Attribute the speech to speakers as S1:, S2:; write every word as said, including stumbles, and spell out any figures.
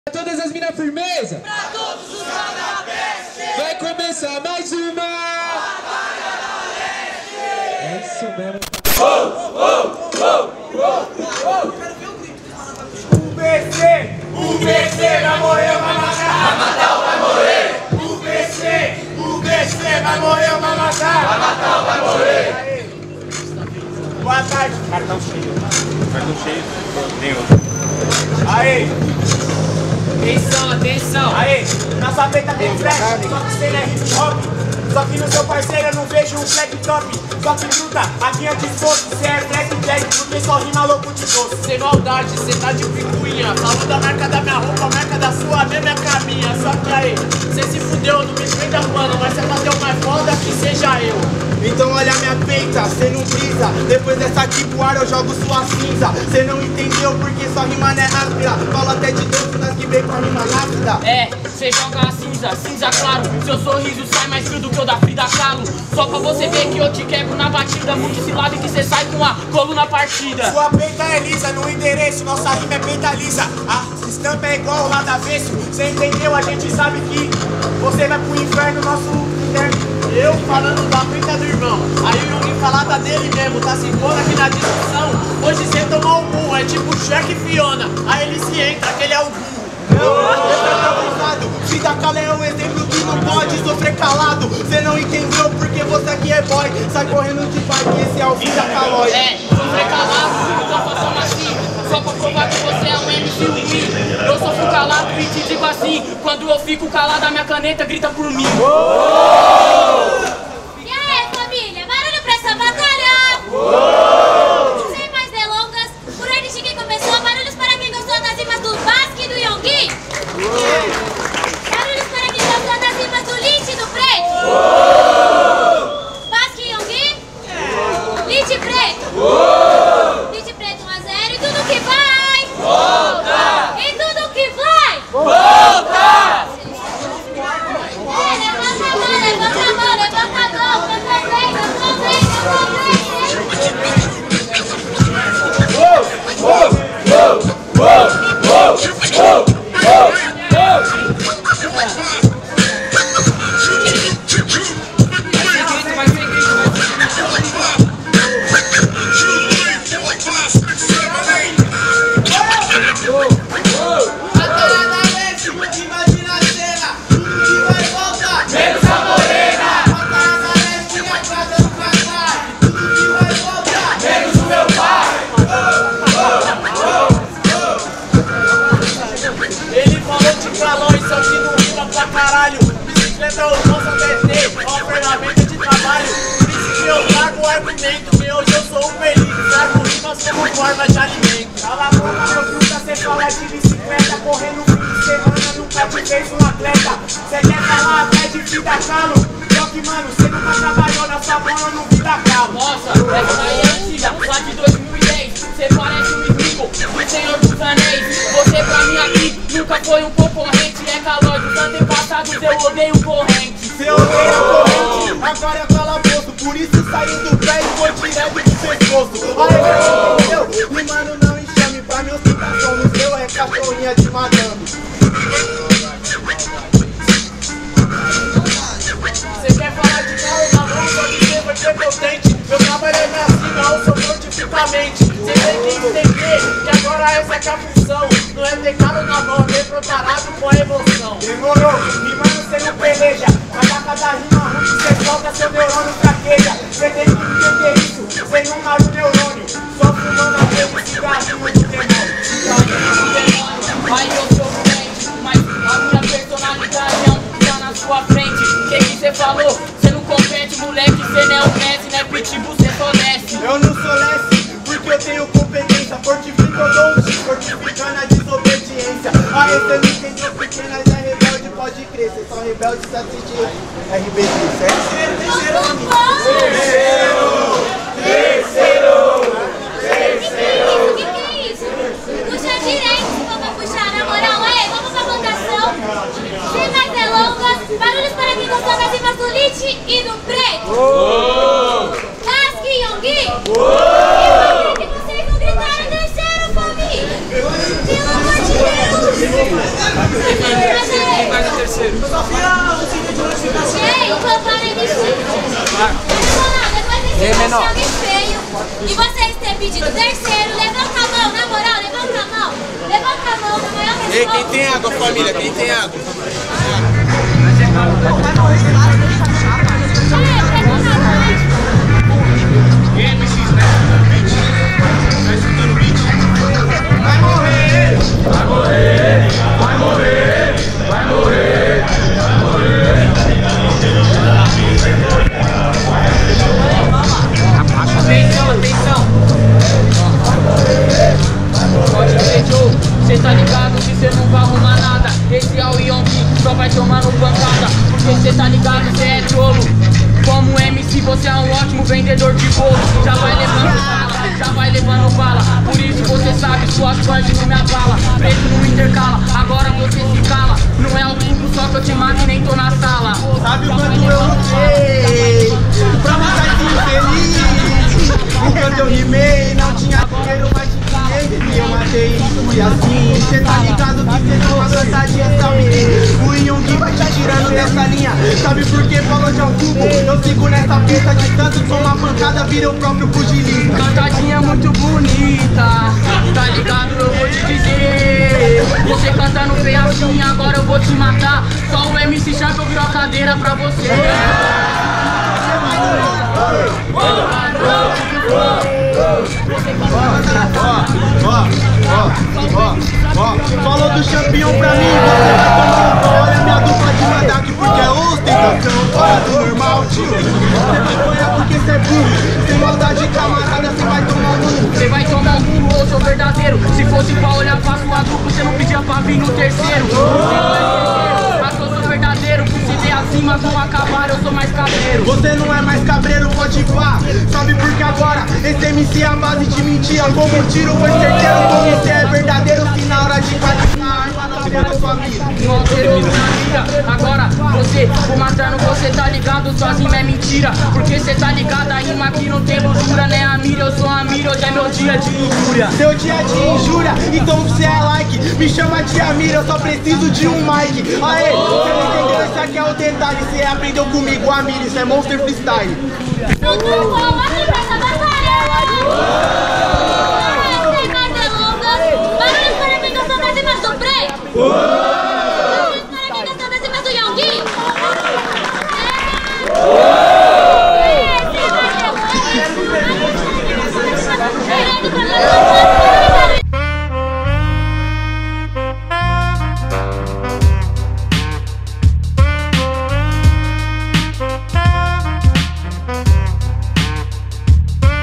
S1: Pra todas as minas firmeza,
S2: pra todos os canabestes,
S1: vai começar mais uma
S2: Batalha da Leste.
S1: É isso mesmo.
S2: Oh, oh, oh, oh, oh.
S3: U B C, U B C vai morrer, vai matar.
S2: Vai matar ou vai morrer?
S3: U B C, U B C vai morrer, vai matar.
S2: Vai matar ou vai morrer?
S3: Aê. Boa tarde. Cartão cheio. Cartão cheio. Tem outro. Aê.
S4: Atenção, atenção!
S3: Aê, na sua peita tem flash, só que você não é hip hop. Só que no seu parceiro eu não vejo um flag top. Só que truta, aqui é disposto. Cê é black jack, porque só rima louco de doce.
S4: Sem maldade, cê tá de picuinha. Falando da marca da minha roupa, a marca da sua mesmo é a caminha. Só que aí, cê se fudeu, não me prenda, mano. Mas cê bateu mais foda que seja eu.
S3: Então olha minha peita, cê não brisa. Depois dessa aqui pro ar eu jogo sua cinza. Cê não entendeu porque sua rima não é áspera. Fala até de doce, nós que vem com a rima rápida.
S4: É, cê joga a cinza, cinza claro. Seu sorriso sai mais frio do que o da Frida Kahlo. Só pra você ver que eu te quebro na batida. Muito se lado que cê sai com a coluna partida.
S3: Sua peita é lisa, no endereço, nossa rima é peita lisa. A estampa é igual lá da avesso. Cê entendeu? A gente sabe que você vai pro inferno, nosso inferno.
S4: Eu falando da peita do irmão, aí o Yuri falada dele mesmo, tá se pondo aqui na discussão. Hoje cê tomou um burro, é tipo Shrek e Fiona. Aí ele se entra, que ele é o burro.
S3: Frida Kahlo é um exemplo que não pode sofrer calado. Cê não entendeu porque você aqui é boy. Sai correndo de bike, esse é o Frida Kahlo.
S4: É, sofrer calado, então façam assim. Só pra provar que você é um M C ruim. Eu sofro calado e te digo assim: quando eu fico calado, a minha caneta grita por mim.
S5: E aí, família, barulho pra essa batalha! Sem mais delongas, por ordem de quem começou, barulhos para quem gostou das rimas do Basque e do Yongui. Barulhos para quem gostou das rimas do Lit e do Preto. Basque e Yongui. Lit e Preto. Lit e Preto um a zero e tudo que vai.
S2: Volta!
S5: E tudo que vai.
S2: Volta!
S5: É, levanta a mão, levanta a mão, levanta a mão. Eu também, eu também, eu também.
S2: Oh, oh, oh, oh, oh,
S3: Imagina a cena, tudo que vai voltar.
S2: menos a morena,
S3: Batalha da Leste, a casa do Cacai. Tudo que vai voltar.
S2: menos o meu pai.
S4: Ele falou de calor, só que não rima pra caralho. Bicicleta eu posso até ter, ó, ferramenta de trabalho. Por isso que eu trago o argumento, que hoje eu sou um perigo. Trago rimas como forma de alimento.
S3: Cala a boca, meu fruta, cê fala de bicicleta. Correndo fim de semana, nunca te fez um atleta. Cê quer falar até de Frida Kahlo? Só que, mano, cê nunca trabalhou na sua mão, eu não vi da Kahlo.
S4: Nossa, essa aí é antiga, lá de dois mil e dez. Cê parece um inimigo do Senhor dos Anéis. Você pra mim aqui nunca foi um concorrente. É calor dos antepassados, eu odeio corrente.
S3: Cê odeia a corrente, agora é calabouço. Por isso saí do pé e vou direto do pescoço. Aê, meu, entendeu? E mano, não enxame pra minha ostentação. No seu é cachorrinha de madame.
S4: Você quer falar de carro na mão, só que você vai ser potente. Meu trabalho é minha cima, eu sou fortificamente. Você tem que entender que agora essa é a função. Não é ter carro na mão, é ter preparado com a emoção.
S3: Demorou, rimando cê não peleja. Mas a cada rima ruim cê solta, seu neurônio fraqueja. Cê tem que entender isso, cê não mata o neurônio. Só fumando aquele cigarrinho do demônio.
S4: Aí eu sou crente, mas a minha personalidade é um que tá na sua frente. O que que cê falou? Cê não compete, moleque, cê não é o Messi, não é pitbull, cê só desce.
S3: Eu não sou lesse, porque eu tenho competência. Fortifica, eu dou um X, fortificando a desobediência. Aí cê não entendeu porque nós é rebelde, pode crer. Cê só rebelde se assistir R B G, certo?
S5: Terceiro, terceiro. O que que é isso? Puxa direito, se for pra puxar, na moral, é, vamos pra votação. Sem mais delongas, barulhos para quem gostou das rimas do Lit e do Preto. Basque e Yongui. E por que vocês não gritaram terceiro, família? Pelo amor de Deus. Quem faz o terceiro? Ei, então para aí de depois desse alguém feio e vocês terem pedido terceiro, levanta a mão, na moral, levanta a mão. Levanta a mão, na maior resposta.
S3: Ei, quem tem água, família? Quem tem água?
S2: Vai morrer, vai morrer, vai morrer, vai morrer, vai morrer. Atenção, atenção. Pode ser, Joe, cê tá ligado que cê não vai arrumar nada. Esse é o Yonki, só vai tomar no pancada. Porque cê tá ligado, cê é tolo. Como M C você é um ótimo vendedor de bolo. Já vai levando bala, já vai levando bala. Por isso você sabe, suas partes não me abala. Preto não intercala, agora você se cala. Não é o público só que eu te mato e nem tô na sala.
S3: Sabe quando eu lutei pra matar esse infeliz? Enquanto eu rimei, não tinha dinheiro, mas e eu matei isso e assim. Cê tá ligado que cê não vai cansar de exaltar. O Yongi vai te tirando dessa linha. Sabe por que falou de cubo? Eu sigo nessa pista de tanto tomar pancada, vira o próprio pugilista.
S2: Cantadinha muito bonita, tá ligado? Eu vou te dizer. Você cantando feio assim, agora eu vou te matar. Só o M C Champion virou a cadeira pra você.
S3: Ó, ó, ó, ó, falou do campeão pra mim, você vai tomar um pau. Olha minha dupla de mandaque porque é ostentação fora do normal, tio. Você vai apanhar porque cê é burro, sem maldade camarada, cê vai tomar um.
S2: Cê vai tomar um burro, eu sou verdadeiro. Se fosse pra olhar pra sua dupla, cê não pedia pra vir no terceiro. Mas eu sou verdadeiro, se der acima vão acabar, eu sou mais cabreiro.
S3: Você não é mais cabreiro, pode pá. Sabe por que agora esse M C é a base de mentira. Como um tiro foi certeiro, como você é verdadeiro. Se na hora de catar, não alterou sua vida.
S2: Não alterou minha vida. Agora você, vou matando, você tá ligado, sua rima é mentira. Porque cê tá ligado, a rima aqui não tem luxúria. Né a mira, eu sou a mira, hoje é meu dia de injúria.
S3: Seu dia de injúria, então você é like. Me chama de Amira, eu só preciso de um mic. Aê, você não entendeu, esse aqui é o detalhe. Você aprendeu comigo, Amira, isso é Monster Freestyle.
S5: Então, vamos pra essa batalha! Sem mais delongas, barulhos para a apresentação das rimas do Prey!